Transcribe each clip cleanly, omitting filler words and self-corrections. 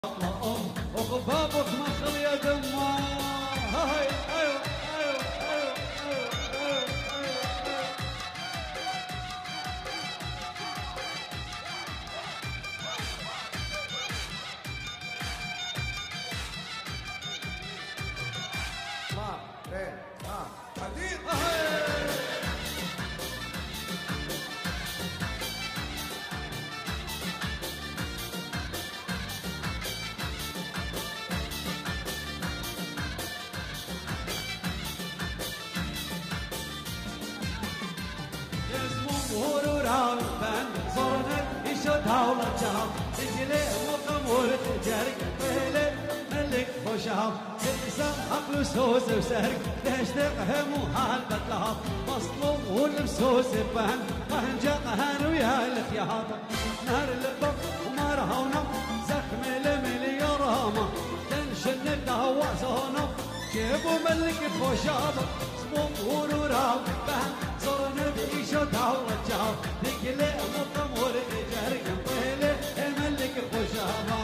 وخفافك مخل يا دمه هاي ايوه ايوه ايوه ايوه ما رين حديد ورورا بان صرنا يشد هولا جام تجلي وقمور تجارك بيلي ملك خوشام تلسم عقل سوس وسرق تشتق همو حال بطلاب مصلوب والمسوس بان قهنجا قهن ويا الخياط نهر البق وما رهونا زخم المليارامة تنشن الدهوة زونو جيبوا ملك خوشام اسمه ورورا بان صرنا بيشد هولا جام تجلي وقمور تجارك بيلي ملك خوشام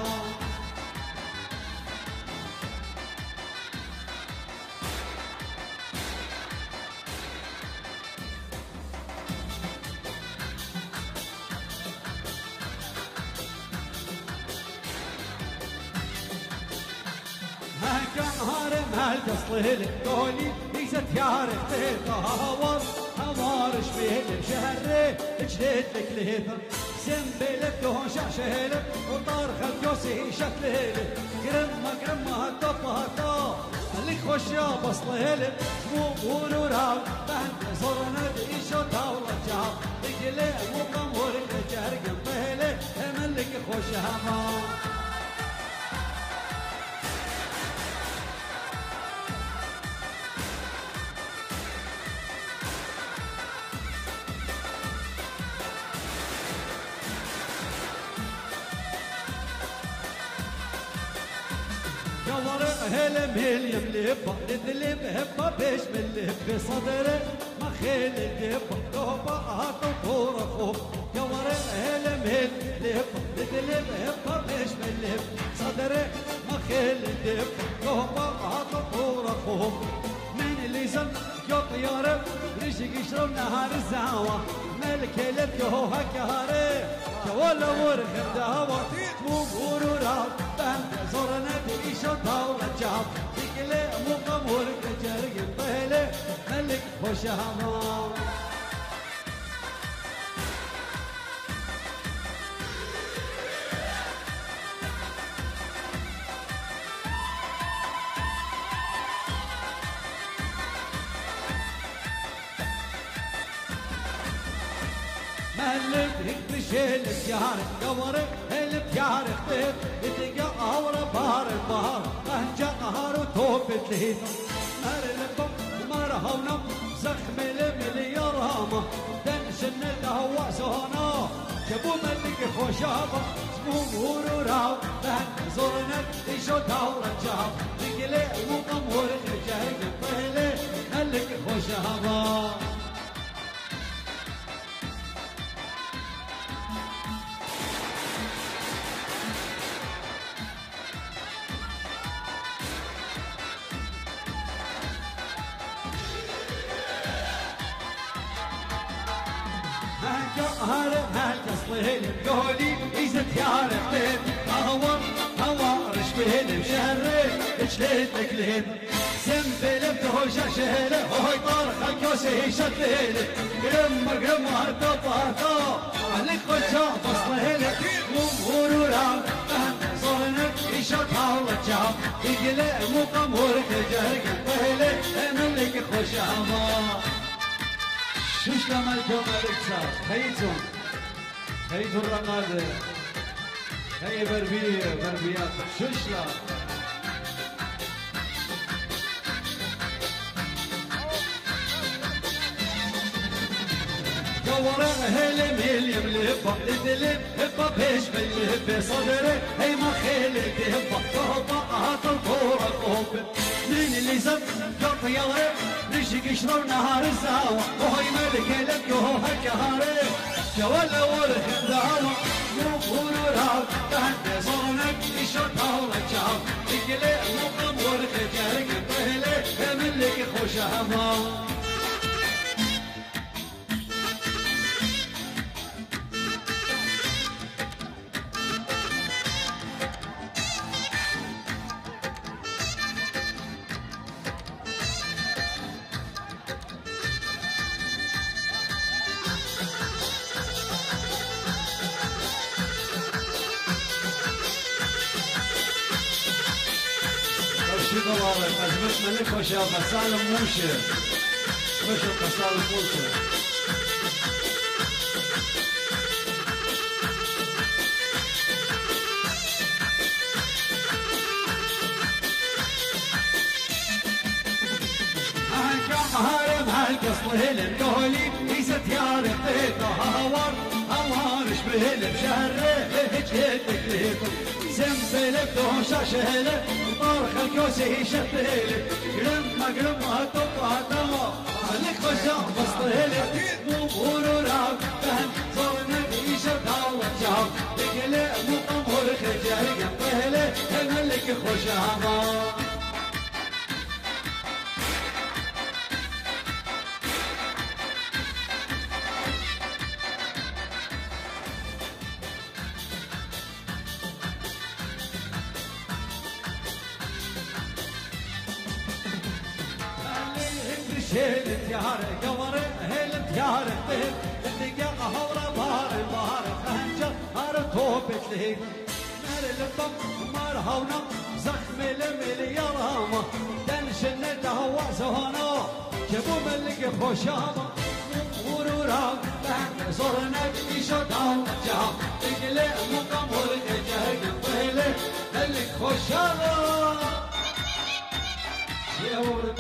هار مال تصليل قولي ليست يارك تهور هوار شبيل بشهري جديد لك ليثر سنبيل بدون شاشيل وطار خلقوسي شكليل قرم هالطفاطا اللي خوشا بصليل مو ونورا بهند صرنا بيشو دولة جاب تقلي مقامور الجرق بيلي ملك خوشا ما ورق هلم يملب نذلب هبه بيش ملب صدري ما خيل دب توبه هطور خوب يا ورق هلم يملب نذلب هبه بيش ملب صدري ما خيل دب توبه هطور خوب من اللي زم يوط يارب رشق يشرب نهار الزعوه ملك لب يوها كهاري ولا ورخ الدهوه مو ورورا زورنا بيشو دولة جاب تقلي مقامور كجرق بيلي ملك خوشهما مهلك هيك بشيل الجار قورك البجار اختير يتقى اورا بار البار اهجا قهر وتوب تلهيث مر البق ومر هونم زخم المليار هامه تنشن الهوا زونا جابوا ملك خوشابه اسمه ورورا بهن زورنا يشو دورة جاب تقلي وقمور الجرق بيلي ملك خوشابه هار هال تصليل قولي إذا تيار اختير هوار شبيل بشهري اجليد لقليد سنبيل بدهوشة شهيلة وهي طار خلقوسي شتليل قرم هالطفاطا عليك خوشا تصليل ورورا صرنك يشط هولا جاب يقلي مقامورك الجرق بيلي ملك خوشا ما شوش لملكم ملك صار هيتون الرقادة هي بربيات شوش لا جورا هلم يملب تدلب هبا بيش بالهب صدري هي ما خيلك هبا هبا هطلقورا قوب من اللي زب جرط يغرب رشق يشرب نهار الزاوة وهي ملك لك وهو كهاري جوالا ورخ الدعوة مو ورورا تهدي صونك يشرب دواره قسمت ملک باشه قسال موشه باشه قسال موشه هارم هالقصل هلم قولي ليست يا رقيقة هوار شبه هلم شهره هجيتك ليكم سمسلك دون شاشهله طارخ الكوسي شبهله قرم هتوقع دوا عليك خشام بسطهله مو راك فهم صورنا بيشة دعوة جاب بقلق مقمور خجاري قمطهله هنالك خشاما شيل تيار قمر هيل تيار طيب الدقيقة هورا بار خنجر هار توبت لي نار البم مار هونا زخم المليارامة دنشن دهوا زهنا جبو ملك خوشامة ورورا صورنا بيشو داو جام تقلق مقامور جهر قبيله ملك خوشامة يا ولد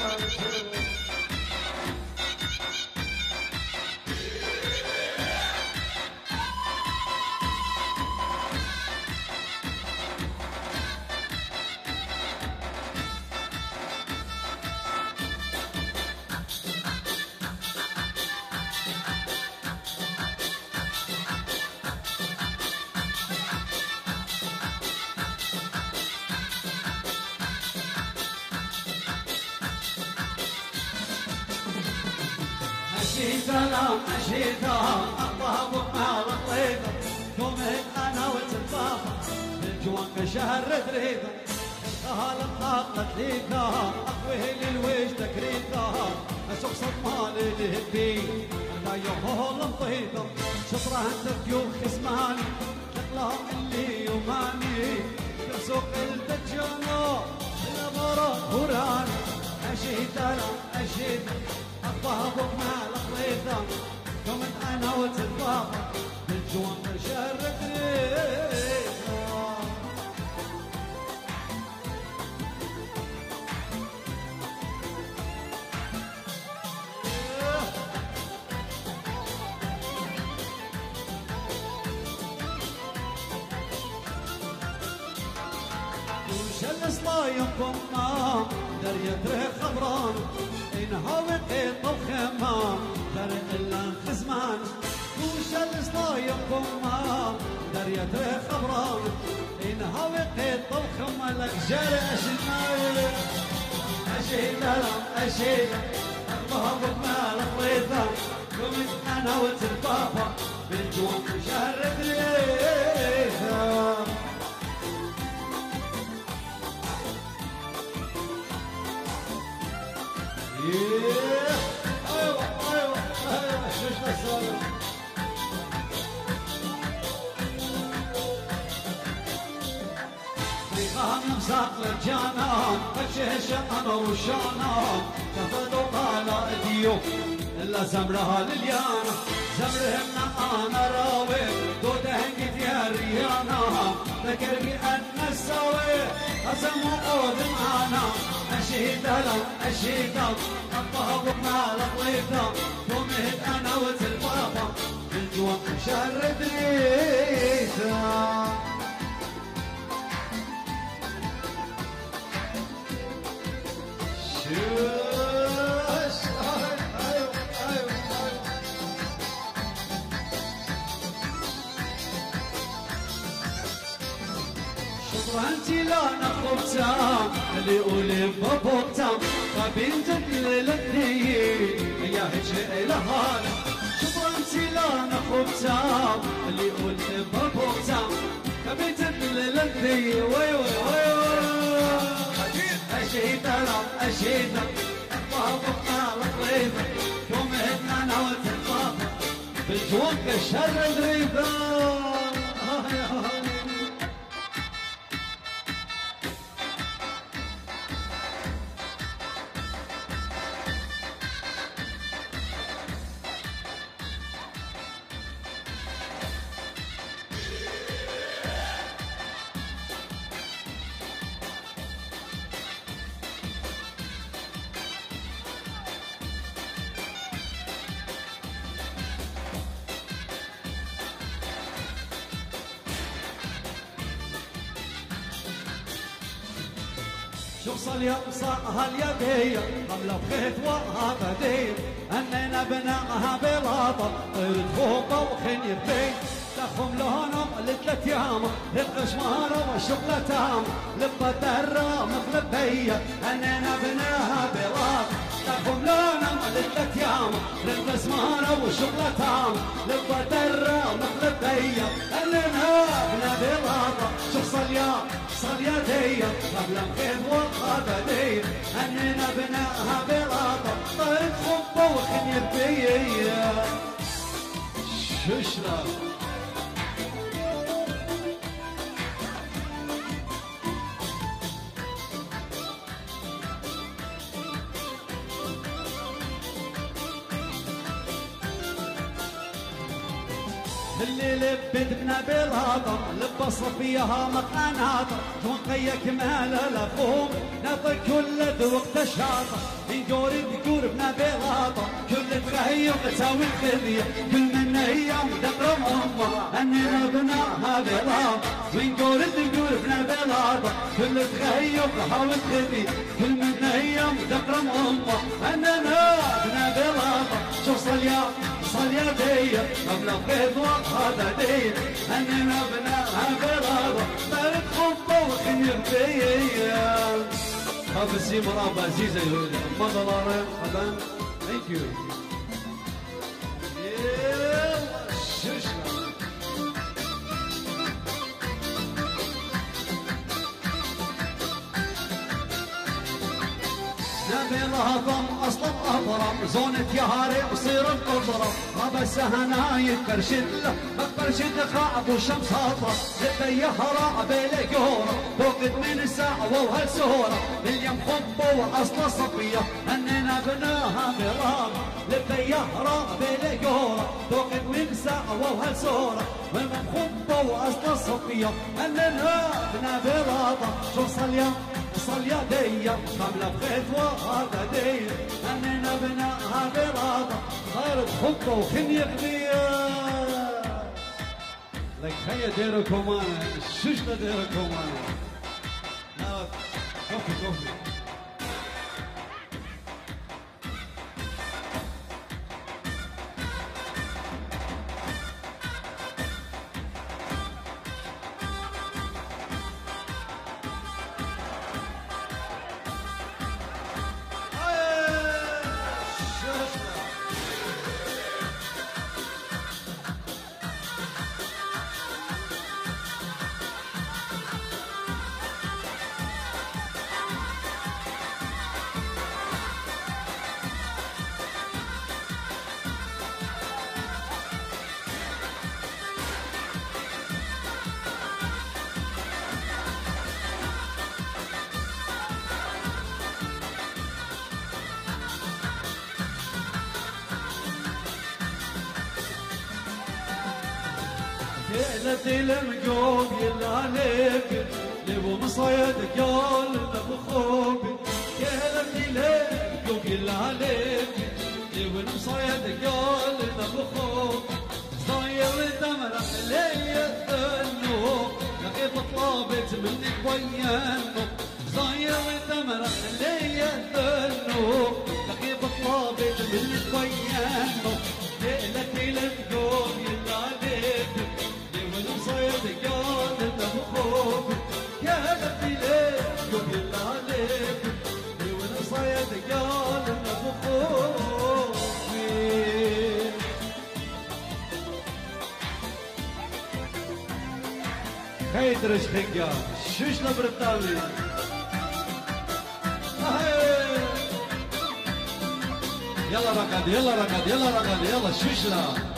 أشيدا أطاب ومال طيبة قومت أنا وتنطافة الجوان شهر دريدة الخال الطاقة تليدا أقويه للويش تكريدا أسوق صمالي لهبي أنا يهول مطيدة شطرة أنت ديوخ اسماني تطلع اللي يوماني تسوق الدجانة الأمارات هوراني أشيدا أطاب ومال طيبة قمت انا وتنطافة بالجوان شهر دريدة وش الصلايم قمام درية ريح خضران انهوت الخمام دري الا خزمان وش الصلايم قمام درية ريح خضران انهوت الخمام لك جرى اشمال اشيد الله بمال طريقة قمت انا وتنطافة بالجوان شهر دريدة ايوه شفنا الصالح خيام مساق للجانان فشيش انا وشانان تفضوا على ايديو الا زمرها لليانا زمرهمنا انا راوي دودهن يا ريانا ذكر بان السوي اسمو قود معانا اشيد الطهب مال طيبة قمت انا وتلبابا بالجوان شهر دريدة وانتي لا نخبتام اللي يقول ببوتام فبنتك للثنين يا هجر لهانا شوف انتي لا نخبتام اللي يقول ببوتام فبنتك للثنين وي اشيد الطابق على طريقة يوم هدنا انا وتنطابق بالجوق الشر دريبة توصل يا صاها اليدية قبل بخيت وهابدين أننا بناها بلاطة طير فوق وخني بين تخم لهنم لثلاث يام للقشمار والشغلة تام للبدرة مغلب بيا أننا بناها بلاطة تخم لهنم لثلاث يام للقشمار والشغلة تام للبدرة مغلب بيا أننا بنا بلاطة شوف صليا ديا قبل مخيط وخابدين أننا بناها بلاطة طير خب وخني بيا ششرة اللي لبت بنا بالهضم لبى صفيها مقناطر تونقيا كمال الافوم نعطي كل ذوق تشاطر نقول بنا بالهضم كل تغير تساوي الخذيه كل من هي مدقرم امها اننا بناها بالهضم ونقول بنا بالهضم كل تغير تحاول الخذيه كل من هي مدقرم امها اننا بنا بالهضم شوف صليا ديا قبل الخيط وهذا ديا أننا بناها بلاطة طير خبة وخنير بيا هذا السي مرابة عزيزة يقول ما ضلارة خدان ثانك يو يلا شوشنا نبيلها ضم اصلا اضرب زونة يهاري وصير القدرة ما بس هنايد برشد له برشد خاعب وشمس هطرة لبي يهرع بيلي قهورة فوقت من الساعة وهالسهورة اليوم خبة واصلا صفية اننا بناها مرام لبي يهرع بيلي قهورة فوقت من الساعة وهالسهورة واليوم خبة واصلا صفية اننا بنا براطة شوف صليا ديا قبل بخيت وهذا ديا أننا بناها براطة غير خبة وخني قضية لك خيا ديركم أنا الشجرة ديركم أنا لا كوفي ليلة المقوم يلا عليك لبو مصيد قال لبو خوبي ليلة المقوم يلا عليك لبو مصيد قال لبو خوبي صاير الدمر ليا النوم لقيت طلبت منك ويانو صاير الدمر ليا النوم لقيت طلبت منك ويانو ليلة المقوم يلا عليك صيد قال له خوفي كانت ليه يوم يلا عليك وانا صيد قال له خوفي خيدرش خنقا شوش لبرتالي يلا رقد يلا شوشلا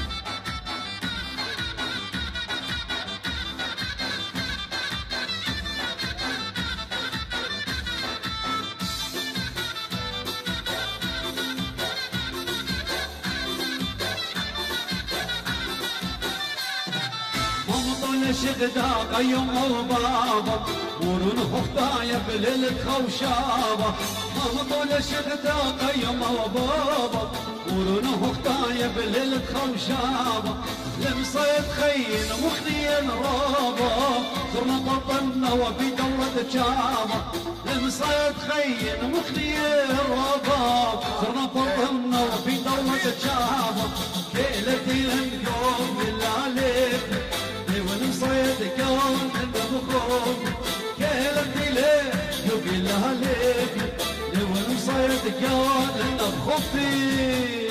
شغدا قيوم وبابا ورون خطايا بليل خوشابا ما طول شغدا قيوم وبابا ورون خطايا بليل خوشابا لمصيد خين مخنين رابا صرنا بطلنا وفي دورة جابا المصيد خين مخلي الرباب صرنا بطلنا وفي دولة الشعب كيلتي اليوم اللي عليك والمصيد كون انت بخوف كيلتي اليوم اللي عليك والمصيد كون انت بخوفي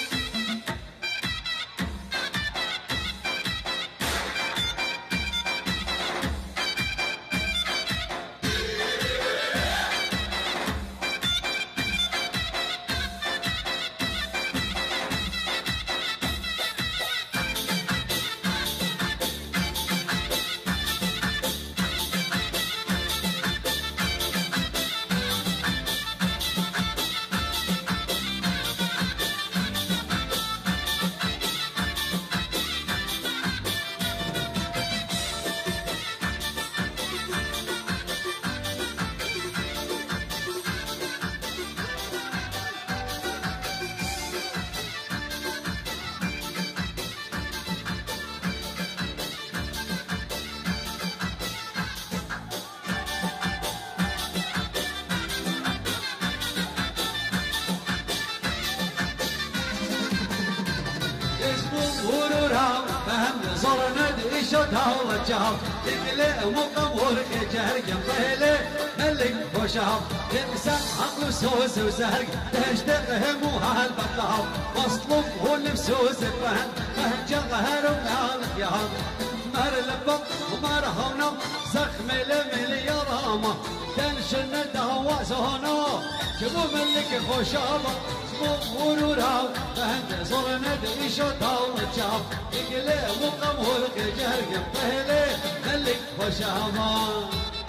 صرنا ديشتها وجهها تقلق مقبول كجهر جنبه ملك وشهر تنسى عقل سوس وزهر تشتغل موها البطلها واصلب هو الفسوس فهن جغهر ومالك يا هم مر لبط ومر هونا زخم المليارامة تنشن دهوا زهنا جبو ملك خوشابة ورورا فهند صرنا ديشتها وجهها تقلق مقبول كجهر جنبه ملك وشهر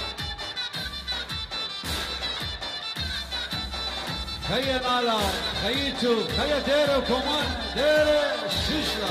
خيا نالا خيتو خيا ديرو كمان ديرو ششلا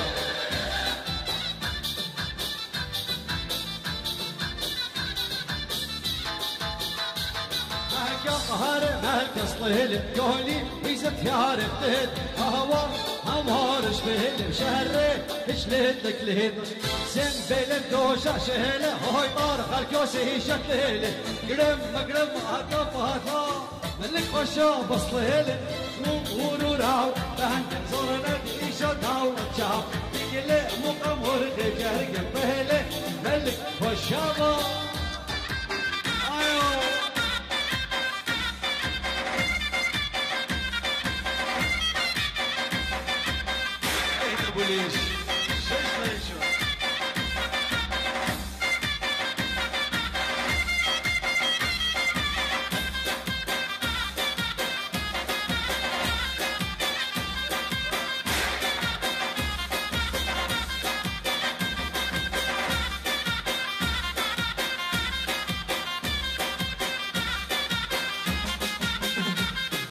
مهك قهر مهك اصلهل قولي بيزت يا رفتهد هوا همارش بهل شهر اشلهد لك لهد سن بيلم دوشا شهله هاي طار خلكوسي هي شكلهله قرم مقرم هكا فهكا ملك وشا بصلهله ورورا فهند صرنا ديشتها وجهها تقلق مقمور خجر جنبهله ملك وشا